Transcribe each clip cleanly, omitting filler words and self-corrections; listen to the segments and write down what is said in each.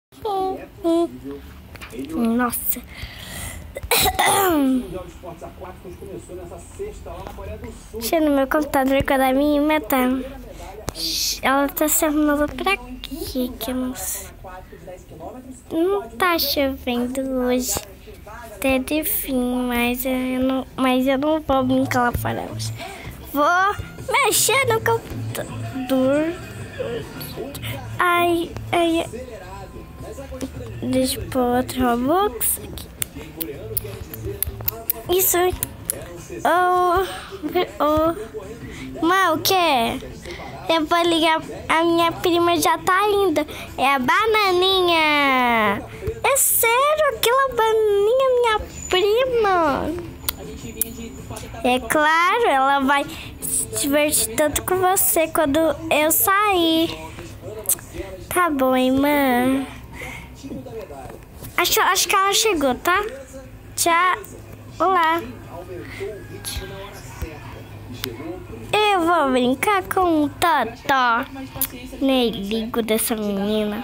Nossa. Deixa no meu computador com a da minha meta. Ela tá se arrumando pra quê? Que eu não sei. Não tá chovendo hoje. Até de fim, mas eu não vou brincar lá fora hoje. Vou mexer no computador. Ai. Deixa eu pôr outro Robux aqui. Isso. Mas o que? Eu vou ligar. A minha prima já tá indo. É a Bananinha. É sério, aquela Bananinha, minha prima. É claro, ela vai se divertir tanto com você quando eu sair. Tá bom, irmã. Acho que ela chegou, tá? Tchau. Olá. Eu vou brincar com o Totó. Nem ligo dessa menina.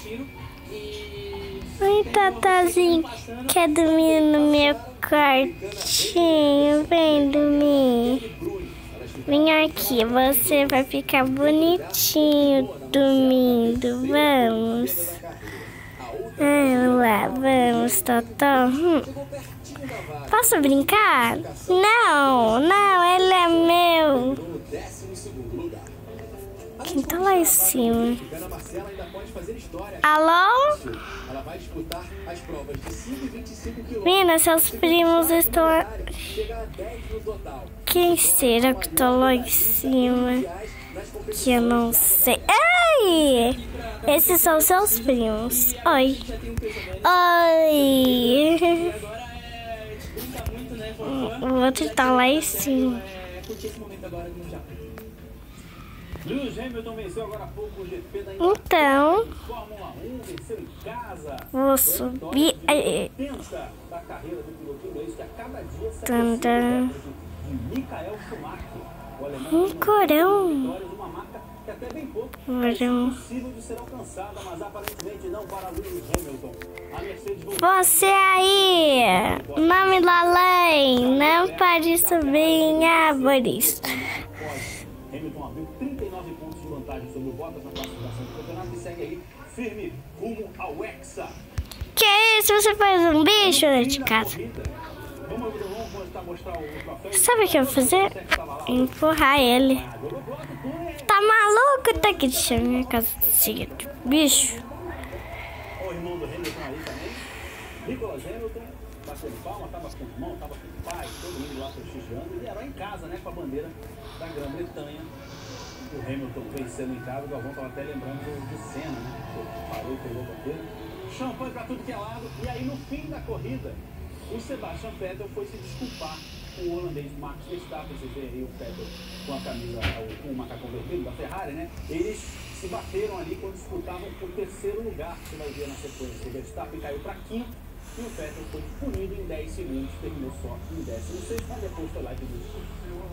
Oi, Totozinho. Quer dormir no meu quartinho? Vem dormir. Vem aqui, você vai ficar bonitinho dormindo. Vamos. Lá, vamos, Totó. Posso brincar? Não, ele é meu. Quem tá lá em cima? Alô? Menina, seus primos estão... Quem será que tá lá em cima? Que eu não sei. Ei! Esses são seus primos. Oi. O outro tá lá em cima. Então, vou subir. Corão. Você aí, nome da lei, não pode subir em árvores. Hamilton abriu 39 pontos de vantagem sobre o Bottas na classificação do campeonato e segue aí firme rumo ao Hexa. Que isso? Você faz um bicho dentro de casa? Sabe o que eu vou fazer? Empurrar ele. Tá maluco? Tá aqui de minha casa cheia de bicho. O irmão do Hamilton aí também. Nicolas Hamilton batendo palma, tava com o irmão, tava com o pai, todo mundo lá prestigiando. Ele era em casa, né, com a bandeira da Grã-Bretanha. O Hamilton vencendo em casa, o Galvão tava até lembrando do Senna, né? Parou e pegou a bandeira. Champanhe pra tudo que é lado. E aí, no fim da corrida, o Sebastian Vettel foi se desculpar com o holandês Max Verstappen. Você vê aí o Vettel com a camisa, com o macacão vermelho da Ferrari, né? Eles se bateram ali quando disputavam o terceiro lugar. Você vai ver na sequência. O Verstappen caiu para quinto e o Vettel foi punido em 10 segundos. Terminou só em 16, mas depois foi lá e desistiu.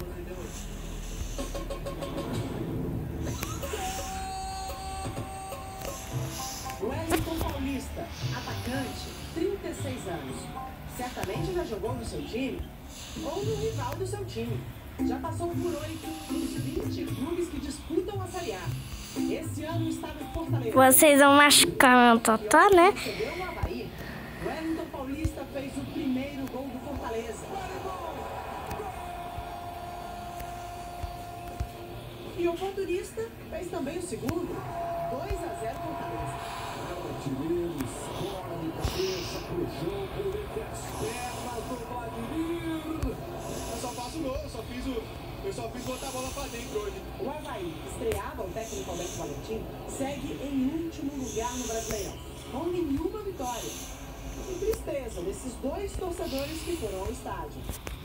Wellington Paulista, atacante, 36 anos. Certamente já jogou no seu time ou no rival do seu time. Já passou por 8 dos 20 clubes que disputam a Série A. Esse ano estava em Fortaleza. Vocês vão machucar meu Totó, né? Wellington Paulista fez o primeiro gol do Fortaleza. E o motorista fez também o segundo. 2-0 Fortaleza. Artilheiro escola de cabeça pro jogo, entre as pernas do Vladimir. Eu só faço gol, eu só fiz botar a bola pra dentro hoje. O Avaí, estreava o técnico Alberto Valentim, segue em último lugar no Brasileirão, com nenhuma vitória. E tristeza desses dois torcedores que foram ao estádio.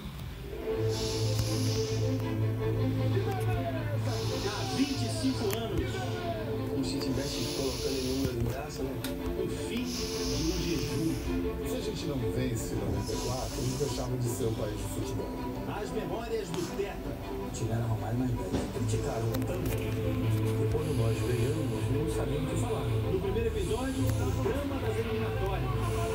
Há 25 anos. Se estivesse colocando em número de graça, né? O fim do jejum. Se a gente não vence 94, eles deixavam de ser um país de futebol. As memórias do Tetra. Tiraram a mais 10. Criticaram também. E quando nós ganhamos, não sabíamos o que falar. No primeiro episódio, o drama das eliminatórias.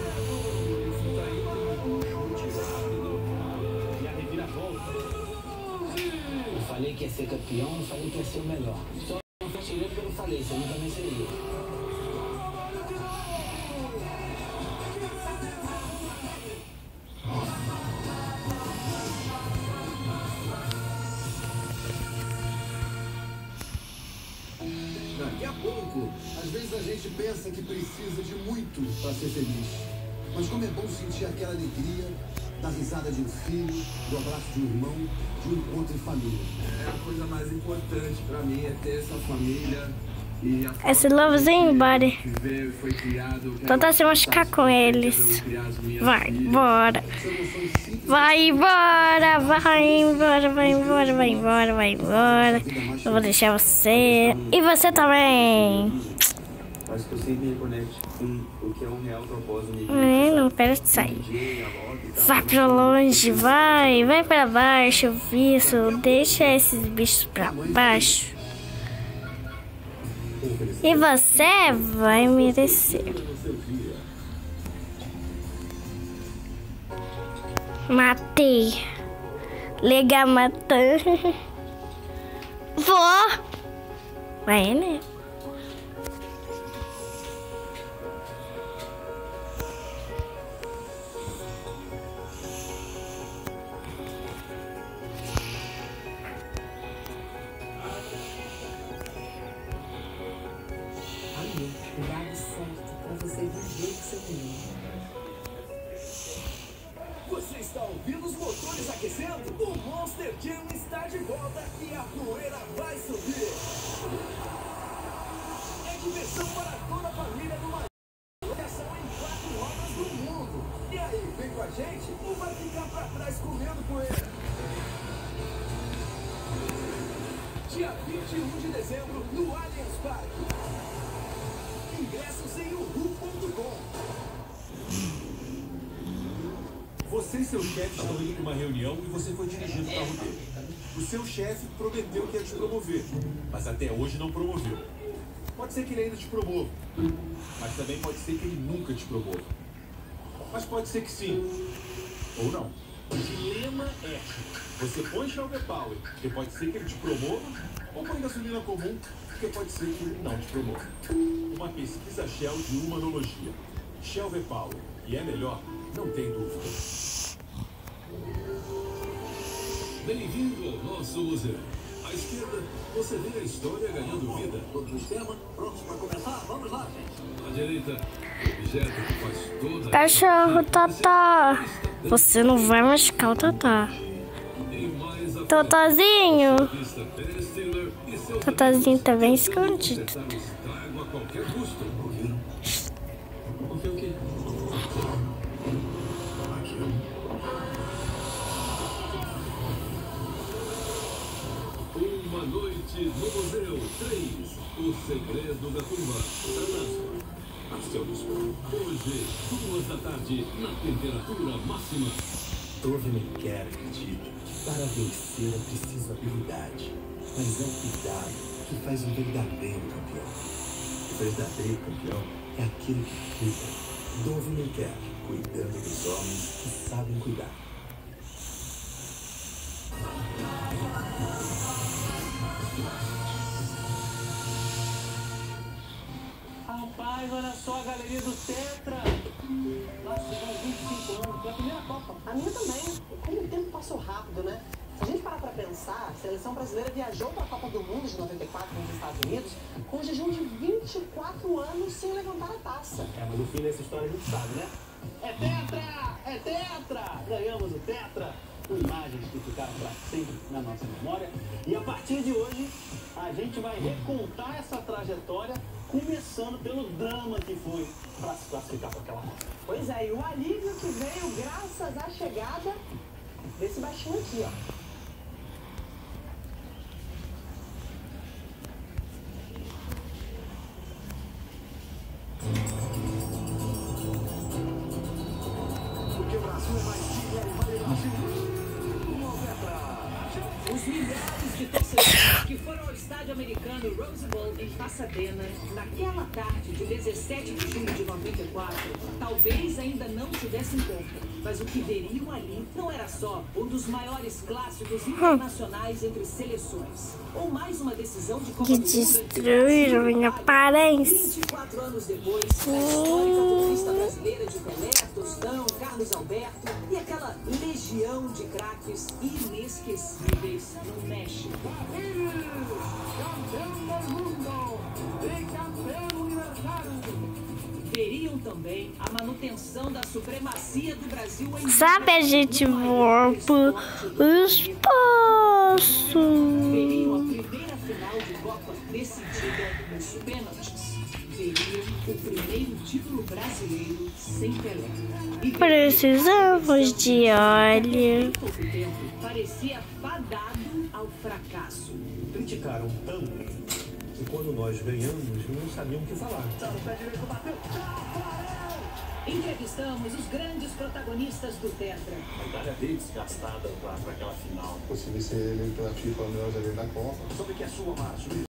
E a reviravolta. Eu falei que ia ser campeão, eu falei que ia ser o melhor. Só não tirei porque eu não falei, senão também seria. Daqui a pouco, Às vezes a gente pensa que precisa de muito para ser feliz. Mas como é bom sentir aquela alegria da risada de um filho, do abraço de um irmão, de um encontro em família. é a coisa mais importante pra mim é ter essa família e a Esse lovezinho, body. que veio e foi criado. Tenta se machucar com eles. Vai embora. Vai embora, vai embora, vai embora, vai embora, vai embora. Eu vou deixar você. E você também. Acho que eu sempre me conecto com o que é um real propósito de Não quero sair. Vai pra longe, vai pra baixo, isso. Deixa esses bichos pra baixo. E você vai merecer. Matei. Legal matando. Vó. Vai, né? Aí, o lugar certo pra você viver o que você tem. Você está ouvindo os motores aquecendo? O Monster Jam está de volta e a poeira vai subir. É diversão para toda a família numa locação em 4 rodas do mundo. E aí, vem com a gente ou vai ficar para trás comendo poeira? Dia 21 de dezembro no Allianz Parque. Ingressos em uhu.com. Você e seu chefe estavam indo para uma reunião e você foi dirigindo o carro dele. O seu chefe prometeu que ia te promover, mas até hoje não promoveu. Pode ser que ele ainda te promova, mas também pode ser que ele nunca te promova. Mas pode ser que sim, ou não. O dilema é: você põe Shell V-Power, porque pode ser que ele te promova, ou põe gasolina comum, porque pode ser que ele não te promova. Uma pesquisa Shell de humanologia. Shell V-Power, e é melhor, não tem dúvida. Bem-vindo ao nosso museu. À esquerda, você vê a história ganhando vida. Todo o sistema prontos para começar? Vamos lá, gente. À direita, o objeto que faz toda a Cachorro, Totó. Você não vai machucar o Totó. e mais a Totozinho. pista Ben Stiller e seus Totozinho tá bem escondido. acertar o estrago a qualquer custo. O quê? Uma noite no Museu 3, o segredo da tumba. Hoje, 2 da tarde, na temperatura máxima. Dove quer acredita que para vencer é preciso habilidade, mas é o cuidado que faz um verdadeiro campeão. O verdadeiro campeão é aquele que cuida. Dove quer, cuidando dos homens que sabem cuidar. Rapaz, olha só a galeria do Tetra. Nossa, já 25 anos. É a primeira Copa. A minha também. Como o tempo passou rápido, né? Se a gente parar pra pensar, a seleção brasileira viajou pra Copa do Mundo de 94 nos Estados Unidos com um jejum de 24 anos sem levantar a taça. Mas no fim dessa história a gente sabe, né? É Tetra! É Tetra! Ganhamos o Tetra! Com imagens que ficaram para sempre na nossa memória. E a partir de hoje, a gente vai recontar essa trajetória, começando pelo drama que foi para se classificar para aquela Copa. Pois é, e o alívio que veio graças à chegada desse baixinho aqui, ó. Porque o Brasil é mais time, é Brasil. milhares de torcedores que foram ao estádio americano Rose Bowl em Pasadena naquela tarde de 17 de junho de 94, talvez ainda não tivessem conta, mas o que veriam ali não era só um dos maiores clássicos internacionais entre seleções, ou mais uma decisão de Copa Que do Mundo destruíram minha aparência. 24 anos depois, a histórica conquista brasileira de Pelé, Tostão, Carlos Alberto e aquela legião de craques inesquecíveis no México. Campeão do mundo e campeão universal. Veriam também a manutenção da supremacia do Brasil em... Sabe, a gente voa pro espaço. Veriam a primeira final de Copa decidida nos pênaltis. Veriam o primeiro título brasileiro sem Pelé. E Precisamos de óleo. em pouco tempo, parecia fadado ao fracasso. Criticaram tanto que quando nós ganhamos, não sabiam o que falar. Entrevistamos os grandes protagonistas do Tetra. A Itália veio desgastada para aquela final. Possível ser eleito pela FIFA o melhor zagueiro da Copa. Sobre que é sua, Márcio?